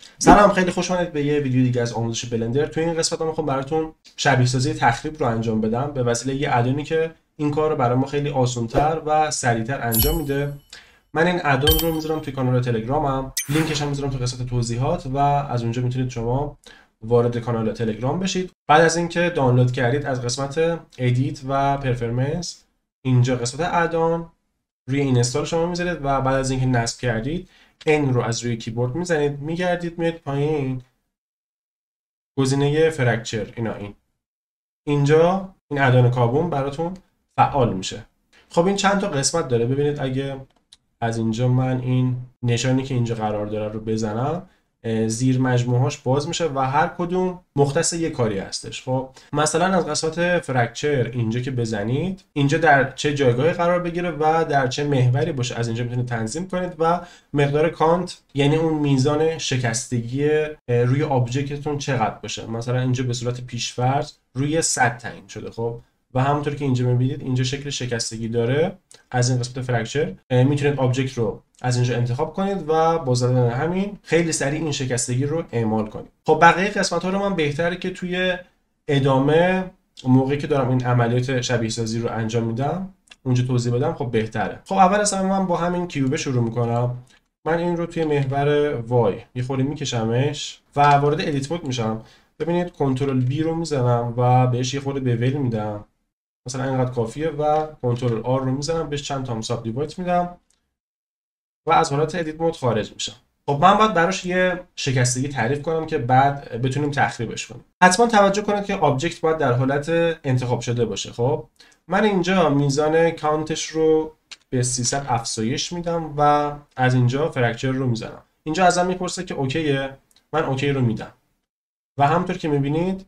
سلام، خیلی خوش اومدید به یه ویدیو دیگه از آموزش بلندر. تو این قسمت میخوام براتون شبیه سازی تخریب رو انجام بدم به وسیله یه ادونی که این کار رو برای ما خیلی آسان‌تر و سریعتر انجام میده. من این ادون رو میذارم توی کانال تلگرامم، لینکش هم میذارم تو قسمت توضیحات و از اونجا میتونید شما وارد کانال تلگرام بشید. بعد از اینکه دانلود کردید از قسمت ادیت و پرفورمنس، اینجا قسمت ادون روی اینستال شما میذارید و بعد از اینکه نصب کردید N رو از روی کیبورد میزنید، میگردید میاد پایین، گزینه فرکچر اینجا این ادان کابون براتون فعال میشه. خب این چند تا قسمت داره. ببینید اگه از اینجا من این نشانی که اینجا قرار داره رو بزنم، زیر مجموعهاش باز میشه و هر کدوم مختص یک کاری هستش. خب مثلا از قسمت فرکچر اینجا که بزنید، اینجا در چه جایگاهی قرار بگیره و در چه محوری باشه از اینجا میتونید تنظیم کنید و مقدار کانت، یعنی اون میزان شکستگی روی آبجکتتون چقدر باشه. مثلا اینجا به صورت پیش‌فرض روی 100 تعیین شده. خب و همونطور که اینجا میبینید اینجا شکل شکستگی داره. از این قسمت فرکچر میتونید آبجکت رو از اینجا انتخاب کنید و با زدن همین خیلی سریع این شکستگی رو اعمال کنید. خب بقیه قسمت ها رو من بهتره که توی ادامه موقعی که دارم این عملیات شبیه سازی رو انجام میدم اونجا توضیح بدم. خب بهتره. خب اول از همه من با همین کیوب شروع میکنم. من این رو توی محور وای یه خورده میکشمش و وارد ادیت مود میشم. ببینید کنترل بی رو میزنم و بهش یه خورده بیول میدم، مثلا اینقدر کافیه، و کنترل آر رو میزنم بهش چند تا ساب دیوایت میدم و از حالت ادیت مود خارج میشم. خب من باید براش یه شکستگی تعریف کنم که بعد بتونیم تخریبش کنیم. حتما توجه کنید که آبجکت باید در حالت انتخاب شده باشه. خب من اینجا میزان کانتش رو به 300 افزایش میدم و از اینجا فرکچر رو میزنم. اینجا ازم میپرسه که اوکیه، من اوکی رو میدم و همونطور که میبینید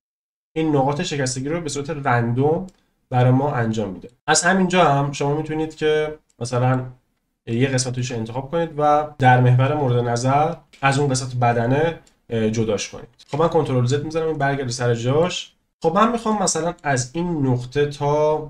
این نقاط شکستگی رو به صورت رندوم برای ما انجام میده. از همینجا هم شما میتونید که مثلا یه قسمتش رو انتخاب کنید و در محور مورد نظر از اون قسمت بدنه جداش کنید. خب من کنترل زد میزنم این برگرده سر جاش. خب من میخوام مثلا از این نقطه تا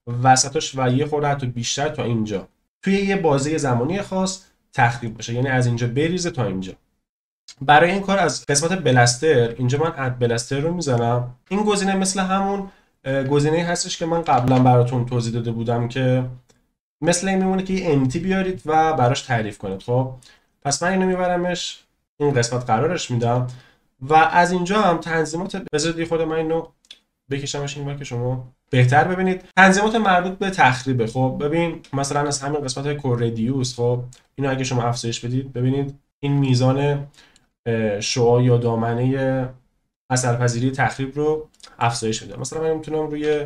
وسطش و یه خورده حتی بیشتر تا اینجا توی یه بازه زمانی خاص تخریب بشه، یعنی از اینجا بریزه تا اینجا. برای این کار از قسمت بلستر اینجا من اد بلستر رو میزنم. این گزینه مثل همون گزینه هستش که من قبلا براتون توضیح داده بودم که مثل این میمونه که یه امتی بیارید و براش تعریف کنید. خب پس من اینو میبرمش این قسمت قرارش میدم و از اینجا هم تنظیمات، بذارید یه خورده من اینو بکشمش اینور که شما بهتر ببینید. تنظیمات مربوط به تخریبه. خب ببین مثلا از همین قسمت کور ردیوس، خب اینو اگه شما افزایش بدید ببینید این میزان شعاع یا دامنه اثرپذیری تخریب رو افزایش میده. مثلا من میتونم روی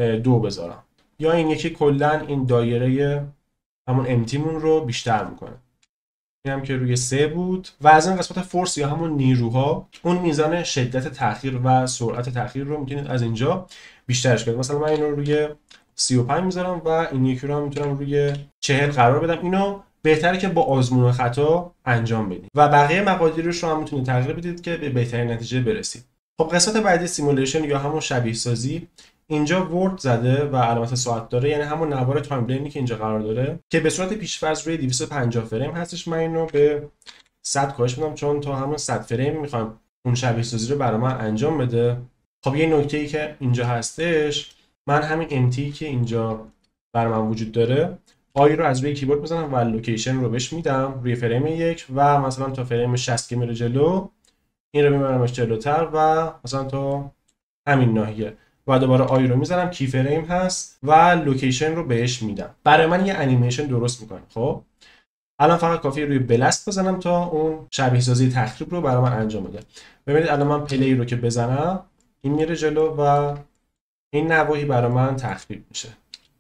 2 بذارم، یا این یکی کلا این دایره همون امتیمون رو بیشتر میکنه. اینم که روی 3 بود. و از این قسمت فورس یا همون نیروها، اون میزان شدت تاخیر و سرعت تاخیر رو میتونید از اینجا بیشترش کنید. مثلا من اینو روی 35 میذارم و این یکی رو میتونم روی 40 قرار بدم. اینو بهتره که با آزمون و خطا انجام بدید و بقیه مقادیرش رو هم میتونید تغییر بدید که به بهترین نتیجه برسید. خب قسمت بعدی سیمولیشن یا همون شبیه سازی، اینجا ورد زده و علامت ساعت داره، یعنی همون نوار تایملاینی که اینجا قرار داره که به صورت پیش‌فرض روی 250 فریم هستش. من اینو به 100 کاهش میدم چون تا همون 100 فریم میخوام اون شبیه سازی رو برای من انجام بده. خب یه نکته‌ای که اینجا هستش، من همین امتی که اینجا برای من وجود داره آی رو از روی کیبورد میزنم و لوکیشن رو بهش میدم روی فریم 1 و مثلا تا فریم 60 که میره جلو این رو میبرمش جلوتر و مثلا تا همین ناحیه و دوباره آی رو میزنم، کی فریم هست و لوکیشن رو بهش میدم. برای من یه انیمیشن درست میکنه. خب الان فقط کافیه روی بلست بزنم تا اون شبیه سازی تخریب رو برای من انجام بده. ببینید الان من پلی رو که بزنم این میره جلو و این نواحی برای من تخریب میشه.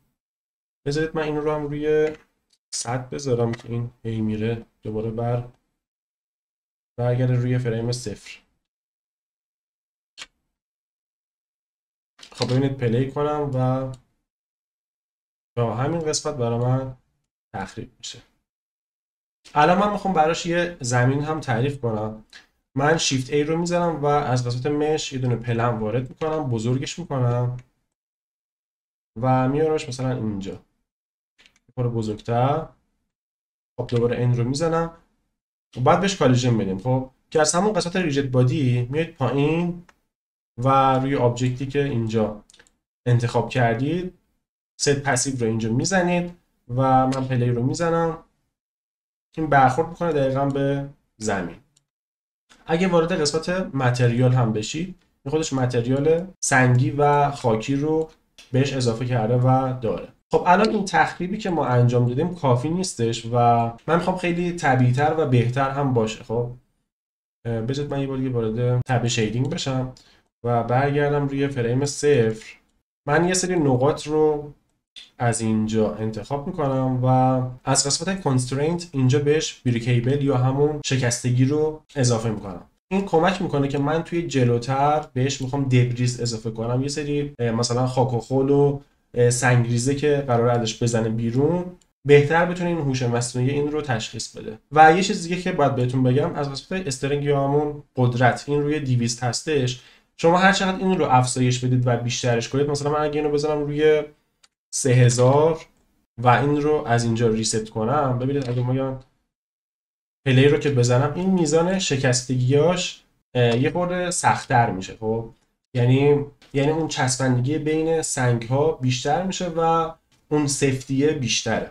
بذارید من این رو هم روی 100 بذارم که این هی میره دوباره برگرده روی فریم 0. خب ببینید پلی کنم و تا همین قسمت برای من تخریب میشه. الان من میخوام براش یه زمین هم تعریف کنم. من شیفت A رو میزنم و از قسمت مش یه دونه پلن وارد میکنم، بزرگش میکنم و میارمش مثلا اینجا یه بزرگتر. خب دوباره این رو میزنم و بعد بهش کالیژن بدیم. خب که از همون قسمت ریجیت بادی میاد پایین و روی آبجکتی که اینجا انتخاب کردید ست پسیو رو اینجا میزنید و من پلی رو میزنم. این برخورد میکنه دقیقا به زمین. اگه وارد قسمت متریال هم بشید، این خودش متریال سنگی و خاکی رو بهش اضافه کرده و داره. خب الان این تخریبی که ما انجام دادیم کافی نیستش و من میخوام خیلی طبیعی‌تر و بهتر هم باشه. خب بذارید من یه بار دیگه وارد تب شیدینگ بشم و برگردم روی فریم 0. من یه سری نقاط رو از اینجا انتخاب میکنم و از قسمت کنسترینت اینجا بهش بریکیبل یا همون شکستگی رو اضافه میکنم. این کمک میکنه که من توی جلوتر بهش میخوام دبریز اضافه کنم، یه سری مثلا خاک و خل و سنگریزه که قراره ازش بزنه بیرون، بهتر بتونه این هوش مصنوعی این رو تشخیص بده. و یه چیز دیگه که باید بهتون بگم، از قسمت استرینگ یا همون قدرت این روی 200 هستش. شما هر چقدر این رو افزایش بدید و بیشترش کنید، مثلا من اگه اینو بزنم روی 3000 و این رو از اینجا ریست کنم، ببینید اگه ما پلی رو که بزنم این میزان شکستگیاش یه خورده سخت‌تر میشه. خب یعنی اون چسبندگی بین سنگ ها بیشتر میشه و اون سفتیه بیشتره.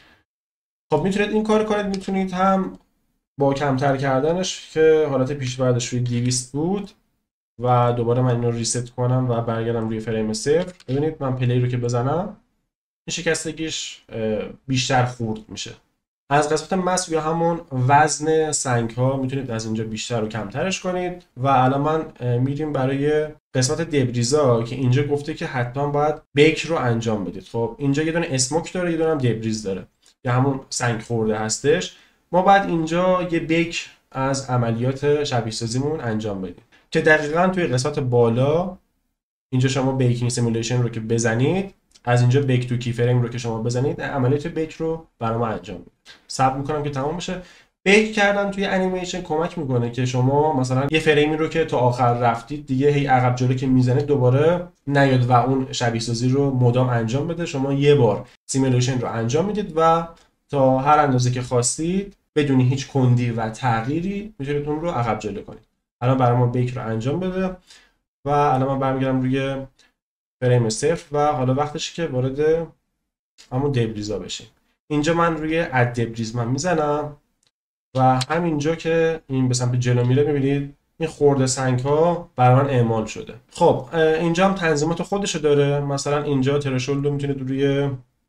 خب میتونید این کار کنید، میتونید هم با کمتر کردنش که حالت پیش‌بردش روی 200 بود و دوباره من اینو ریست کنم و برگردم روی فریم 0. ببینید من پلی رو که بزنم این شکستگیش بیشتر خورد میشه. از قسمت مس یا همون وزن سنگ ها میتونید از اینجا بیشتر و کمترش کنید. و الان من میریم برای قسمت دبریزا که اینجا گفته که حتما باید بیک رو انجام بدید. خب اینجا یه دونه اسموک داره، یه دونه هم دبریز داره یا همون سنگ خورده هستش. ما باید اینجا یه بیک از عملیات شبیه سازیمون انجام بدیم که دقیقاً توی قسمت بالا اینجا شما بیکینگ سیمولیشن رو که بزنید، از اینجا بیک تو کی فریم رو که شما بزنید، عملیات بیک رو برای ما انجام میده. صبر میکنم که تمام بشه. بیک کردن توی انیمیشن کمک میکنه که شما مثلا یه فریمی رو که تا آخر رفتید دیگه هی عقب جلو که میزنید دوباره نیاد و اون شبیه سازی رو مدام انجام بده. شما یه بار سیمولیشن رو انجام میدید و تا هر اندازه که خواستید بدون هیچ کندی و تغییری میتونید اون رو عقب جلو کنید. الان برای ما بیک رو انجام بده و الان من برمیگردم روی فریم 0 و حالا وقتشه که وارد همون دبریزا بشیم. اینجا من روی اد دبریز من میزنم و همینجا که این به سمت جلو میره میبینید این خورده سنگ ها برای من اعمال شده. خب اینجا هم تنظیمات خودشو داره. مثلا اینجا ترشولد رو میتونید روی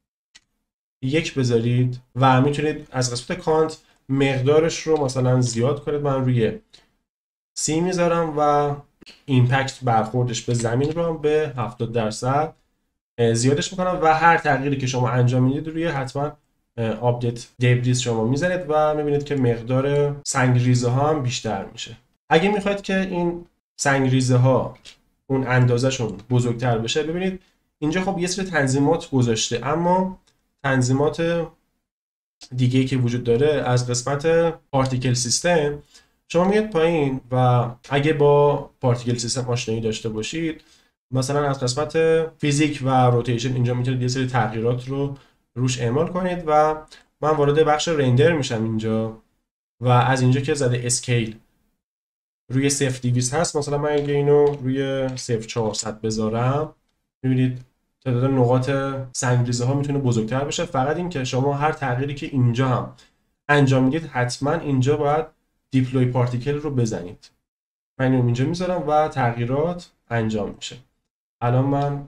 1 بذارید و میتونید از قسمت کانت مقدارش رو مثلا زیاد کنید. من روی 30 میذارم و ایمپکت برخوردش به زمین رو به 70% زیادش میکنم و هر تغییری که شما انجام میدید روی حتما آپدیت دبریز شما میزنید و میبینید که مقدار سنگریزه ها هم بیشتر میشه. اگه میخواید که این سنگریزه ها اون اندازهشون بزرگتر بشه، ببینید اینجا خب یه سری تنظیمات گذاشته، اما تنظیمات دیگه‌ای که وجود داره از قسمت پارتیکل سیستم شما میاد پایین و اگه با پارتیکل سیستم آشنایی داشته باشید، مثلا از قسمت فیزیک و روتیشن اینجا میتونید یه سری تغییرات رو روش اعمال کنید و من وارد بخش رندر میشم اینجا و از اینجا که زده اسکیل روی 0.200 هست، مثلا من اگه اینو روی 0.400 بذارم میبینید تعداد نقاط سنگریزه ها میتونه بزرگتر بشه. فقط این که شما هر تغییری که اینجا هم انجام میدید حتما اینجا باید دیپلوی پارتیکل رو بزنید. من اینو اینجا میذارم و تغییرات انجام میشه. الان من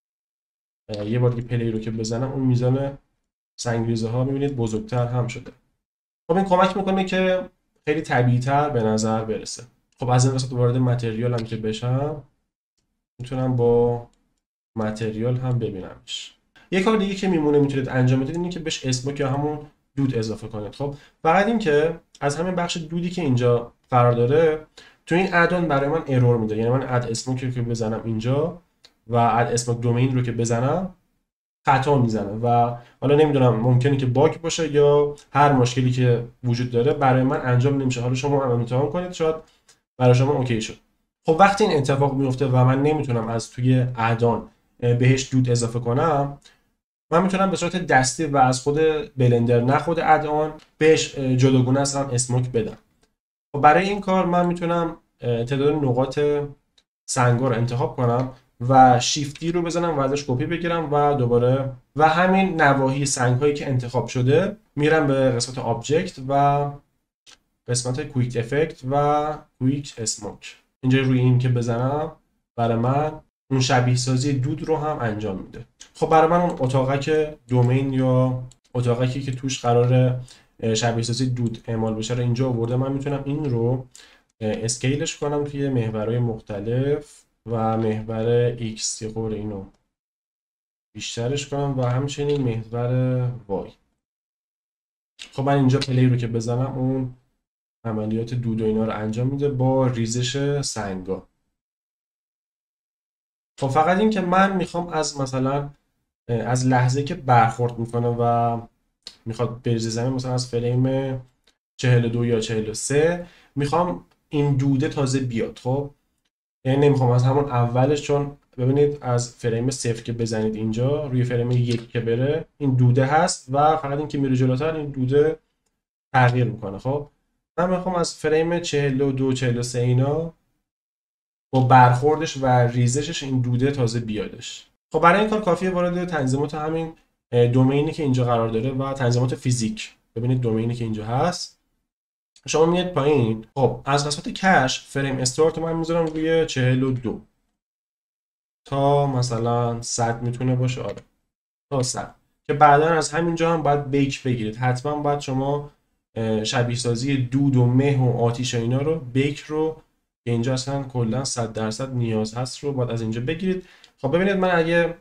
یه بار دیگه پلی رو که بزنم اون میزان سنگریزه ها میبینید بزرگتر هم شده. خب این کمک میکنه که خیلی طبیعی‌تر به نظر برسه. خب از این قسمت وارد متریال هم که بشم میتونم با متریال هم ببینمش. یه کار دیگه که میمونه میتونید انجام بدید اینه که بهش اسموک یا همون دود اضافه کنید. خب فقط این که از همین بخش دودی که اینجا قرار داره تو این ادون برای من ارور میده. یعنی من اد اسموک رو که بزنم اینجا و اد اسموک دومین رو که بزنم خطا میزنه و حالا نمیدونم ممکنه که باگ باشه یا هر مشکلی که وجود داره برای من انجام نمیشه. حالا شما هم امتحان کنید شاید برای شما اوکی شد. خب وقتی این اتفاق میفته و من نمیتونم از توی ادون بهش دود اضافه کنم، من میتونم به صورت دستی و از خود بلندر نه خود ادون بهش جداگونه اصلا اسموک بدم. خب برای این کار من میتونم تعداد نقاط سنگا رو انتخاب کنم و شیفتی رو بزنم و ازش کپی بگیرم و دوباره و همین نواحی سنگ هایی که انتخاب شده میرم به قسمت آبجکت و قسمت کویک افکت و کویک اسموک. اینجا روی این که بزنم برای من اون شبیه سازی دود رو هم انجام میده. خب برای من اون اتاقک دومین یا اتاقکی که توش قرار شبیه سازی دود اعمال بشه رو اینجا آورده. من میتونم این رو اسکیلش کنم توی محورهای مختلف و محور X یه خورده اینو بیشترش کنم و همچنین محور Y. خب من اینجا پلی رو که بزنم اون عملیات دود و اینا رو انجام میده با ریزش سنگا. خب فقط این که من میخوام از مثلا از لحظه که برخورد میکنه و میخواد بریزه زمین، مثلا از فریم 42 یا 43 میخوام این دوده تازه بیاد. خب یعنی نمیخوام از همون اولش، چون ببینید از فریم 0 که بزنید اینجا روی فریم 1 که بره این دوده هست و فقط این که میره جلوتر این دوده تغییر میکنه. خب من میخوام از فریم 42 43 اینا با برخوردش و ریزشش این دوده تازه بیادش. خب برای این کار کافیه وارد تنظیمات همین دومینی که اینجا قرار داره و تنظیمات فیزیک. ببینید دومینی که اینجا هست، شما میاد پایین. خب از قسمت کش فریم استارت من میذارم روی 42 تا مثلا 100 میتونه باشه. آره تا 100 که بعدا از همینجا هم باید بیک بگیرید. حتما باید شما شبیه سازی دود و مه و آتیش و اینا رو بیک رو که اینجا اصلا کلا 100% نیاز هست رو باید از اینجا بگیرید. خب ببینید من اگه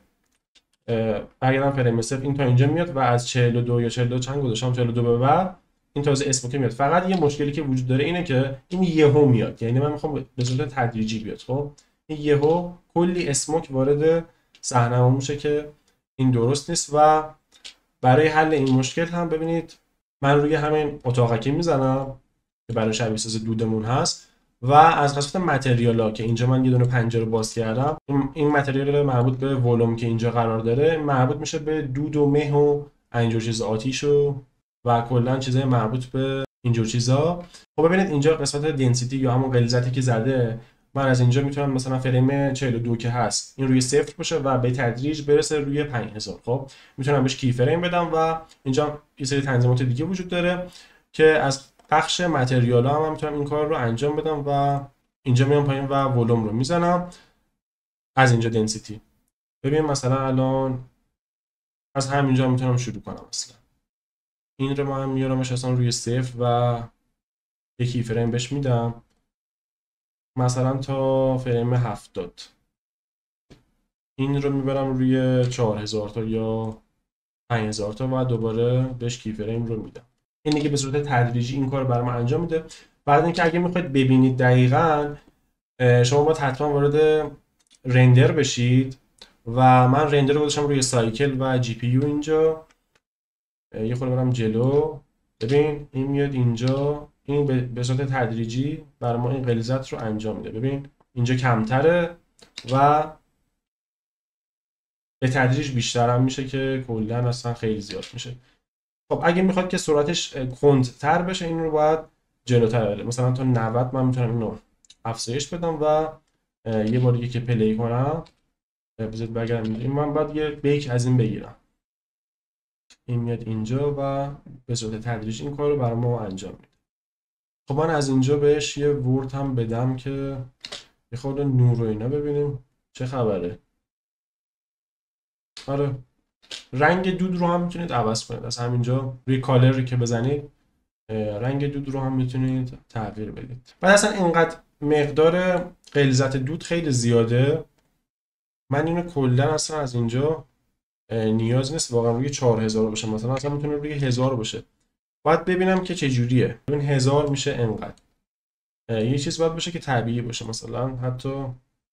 برگردم فریم صفر این تا اینجا میاد و از 42 یا 42 چند گذاشتم 42 به بعد این تازه اسموکه میاد. فقط یه مشکلی که وجود داره اینه که این یهو میاد، یعنی من میخوام به صورت تدریجی بیاد. خب این یهو کلی اسموک وارد صحنه میشه که این درست نیست و برای حل این مشکل هم ببینید من روی همین اتاقکی میزنم که برای شبیه ساز دودمون هست و از قسمت متریالا که اینجا من یه دونه پنجره باز کردم، این متریال مربوط به ولوم که اینجا قرار داره مربوط میشه به دود و مه و اینجور چیز آتیش و کلا چیزای مربوط به اینجور چیزا. خب ببینید اینجا قسمت دنسیتی یا همون غلظتی که زده، من از اینجا میتونم مثلا فریم 42 که هست این روی 0 باشه و به تدریج برسه روی 5000. خب میتونم بهش کی فریم بدم و اینجا یه سری تنظیمات دیگه وجود داره که از بخش متریال ها هم میتونم این کار رو انجام بدم و اینجا میام پایین و ولوم رو میزنم. از اینجا دنسیتی ببین مثلا الان از همینجا میتونم شروع کنم. مثلا این رو من میارمش اصلا روی 0 و یکی فریم بهش میدم مثلا تا فریم 70. این رو میبرم روی 4000 تا یا 5000 تا و دوباره بهش کی فریم رو میدم. این دیگه به صورت تدریجی این کار برام انجام میده. بعد اینکه اگه میخواید ببینید دقیقاً شما باید حتما وارد رندر بشید و من رندر رو گذاشتم روی سایکل و جی پی یو اینجا. یه خورده برم جلو، ببین این میاد اینجا، این به صورت تدریجی برای ما این غلظت رو انجام میده. ببین اینجا کمتره و به تدریج بیشتر هم میشه که کلا اصلا خیلی زیاد میشه. خب اگه میخواد که سرعتش کندتر بشه این رو باید جلوتر بره، مثلا تا 90 من میتونم اینو افزایش بدم و یه بار دیگه که پلی کنم بذارید برگردم این من باید یه بیک از این بگیرم. این میاد اینجا و به صورت تدریجی این کار رو برای ما انجام میده. خب من از اینجا بهش یه ورد هم بدم که یه خورده نور و اینا ببینیم چه خبره. آره رنگ دود رو هم میتونید عوض کنید. از همینجا روی کالر که بزنید رنگ دود رو هم میتونید تغییر بدید. بعد اصلا اینقدر مقدار غلظت دود خیلی زیاده، من اینو کلا اصلا از اینجا نیاز نیست واقعا روی 4000 باشه، مثلا اصلا میتونه روی 1000 باشه. باید ببینم که چه جوریه. ببین 1000 میشه انقدر. یه چیز باید باشه که طبیعی باشه، مثلا حتی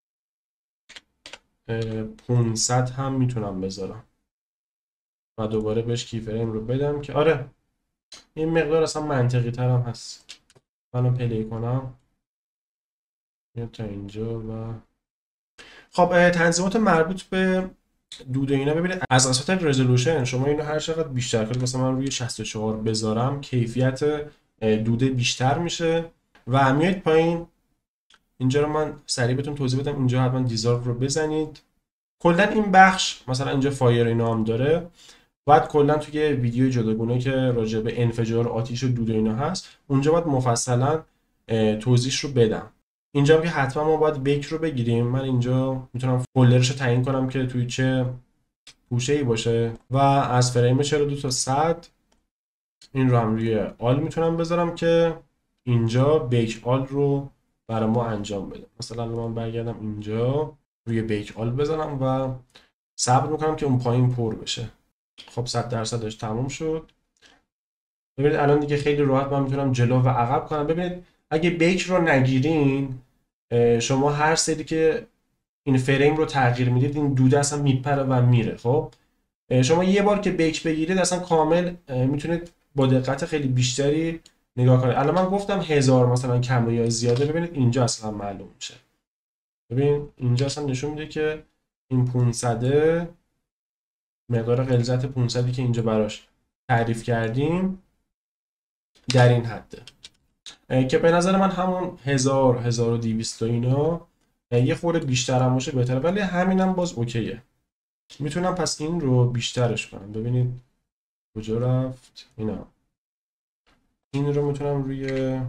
500 هم میتونم بذارم و دوباره بهش کی فریم رو بدم که آره این مقدار اصلا منطقی تر هم هست. منو پلی کنم میاد تا اینجا و خب تنظیمات مربوط به دود اینا ببینید از قسمت رزولوشن شما اینو هر چقدر بیشتر کنید، مثلا من روی 64 بذارم کیفیت دود بیشتر میشه و میاید پایین. اینجا رو من سریع بهتون توضیح بدم. اینجا حتما دیزالو رو بزنید. کلا این بخش مثلا اینجا فایر اینا هم داره. بعد کلا توی ویدیو جداگونه که راجع به انفجار آتش و دود و اینا هست، اونجا باید مفصلا توضیحش رو بدم. اینجا که حتما ما باید بیک رو بگیریم. من اینجا میتونم فولدرش رو تعیین کنم که توی چه گوشه‌ای باشه و از فریم 42 تا 100 این رو هم روی آل میتونم بذارم که اینجا بیک آل رو برای ما انجام بده. مثلا من برگردم اینجا روی بیک آل بزنم و صبر میکنم که اون پایین پر بشه. خب 100%ش تموم شد. ببینید الان دیگه خیلی راحت من میتونم جلو و عقب کنم. ببینید اگه بیک رو نگیرین، شما هر سری که این فریم رو تغییر میدید این دوده اصلا میپره و میره. خب شما یه بار که بیک بگیرید اصلا کامل میتونید با دقت خیلی بیشتری نگاه کنید. الان من گفتم 1000 مثلا کمه یا زیاده. ببینید اینجا اصلا معلوم میشه. ببین اینجا اصلا نشون میده که این 500 مقدار غلظت 500 که اینجا براش تعریف کردیم در این حده که به نظر من همون 1000 1200 اینا یه خورده بیشتر هم باشه بهتره، ولی همینم باز اوکیه. میتونم پس این رو بیشترش کنم. ببینید کجا رفت اینا. این رو میتونم روی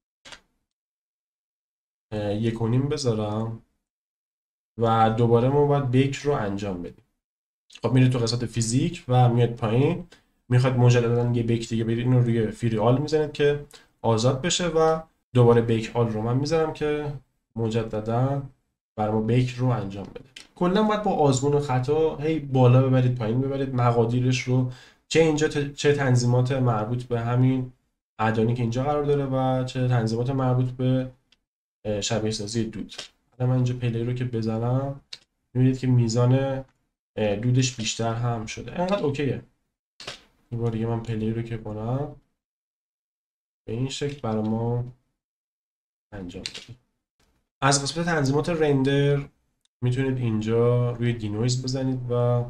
1.5 بذارم و دوباره ما باید بیک رو انجام بدیم. خب میره تو قسمت فیزیک و میاد پایین، میخواد مجددا یه بیک دیگه برید، اینو روی فری آل میزنید که آزاد بشه و دوباره بیک آل رو من میذارم که مجددا برای ما بیک رو انجام بده. کلا باید با آزمون و خطا هی بالا ببرید پایین ببرید مقادیرش رو، چه اینجا چه تنظیمات مربوط به همین ادانی که اینجا قرار داره و چه تنظیمات مربوط به شبیه سازی دود. حالا من اینجا پلی رو که بزنم میبینید که میزان دودش بیشتر هم شده. انقدر اوکیه. این بار دیگه من پلی رو که کنم به این شکل برای ما انجام بدیم. از قسمت تنظیمات رندر میتونید اینجا روی دینویز بزنید و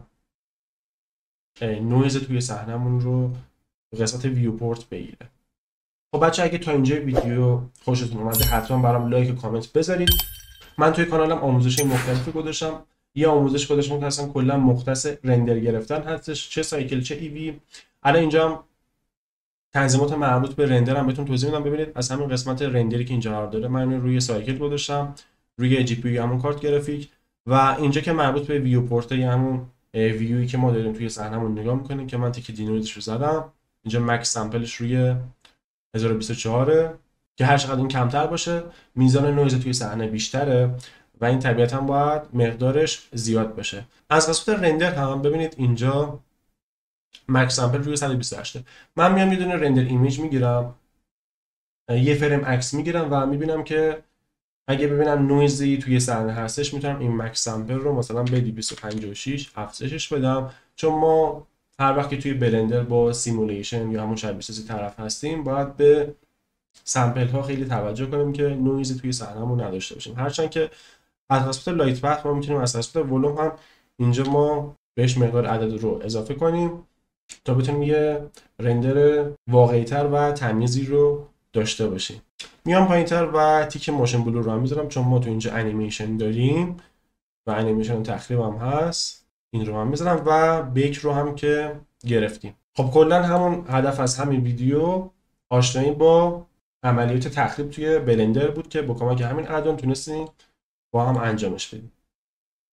نویز توی صحنمون رو به قسمت ویوپورت بگیره. خب بچه اگه تا اینجا ویدیو خوشتون اومده حتما برام لایک و کامنت بذارید. من توی کانالم آموزش مختلفی گذاشتم. یه آموزش گذاشتم که اصلا کلا مختص رندر گرفتن هستش، چه سایکل چه ایوی. الان اینجا هم تنظیمات مربوط به رندر هم بهتون توضیح میدم. ببینید از همین قسمت رندری که اینجا قرار داره من روی سایکل گذاشتم، روی جی پی یو همون کارت گرافیک، و اینجا که مربوط به ویو پورت یا همون ویویی که ما داریم توی صحنمون نگاه میکنیم که من تیک دینویزش رو زدم. اینجا مکس سامپلش روی 1024 که هر چقدر این کمتر باشه میزان نویز توی صحنه بیشتره و این طبیعتا باید مقدارش زیاد بشه. از قسمت رندر هم ببینید اینجا مکس سامپل روی 128. من میام یه دونه رندر ایمیج میگیرم، یه فریم عکس میگیرم و میبینم که اگه ببینم نویزی توی صحنه هستش میتونم این مکس سامپل رو مثلا به 256 افزایشش بدم، چون ما هر وقت که توی بلندر با سیمولیشن یا همون شبیه سازی طرف هستیم باید به سامپل ها خیلی توجه کنیم که نویزی توی صحنه‌مون نداشته باشیم. هرچند که از قسمت لایت بخت ما میتونیم از قسمت ولوم هم اینجا ما بهش مقدار عدد رو اضافه کنیم تا بتونیم یه رندر واقعی‌تر و تمیزی رو داشته باشیم. میام پایین‌تر و تیک موشن بلور رو هم میذارم چون ما تو اینجا انیمیشن داریم و انیمیشن تخریب هم هست. این رو هم میذارم و بیک رو هم که گرفتیم. خب کلا همون هدف از همین ویدیو آشنایی با عملیات تخریب توی بلندر بود که با کمک همین ادون تونستیم با هم انجامش بدیم.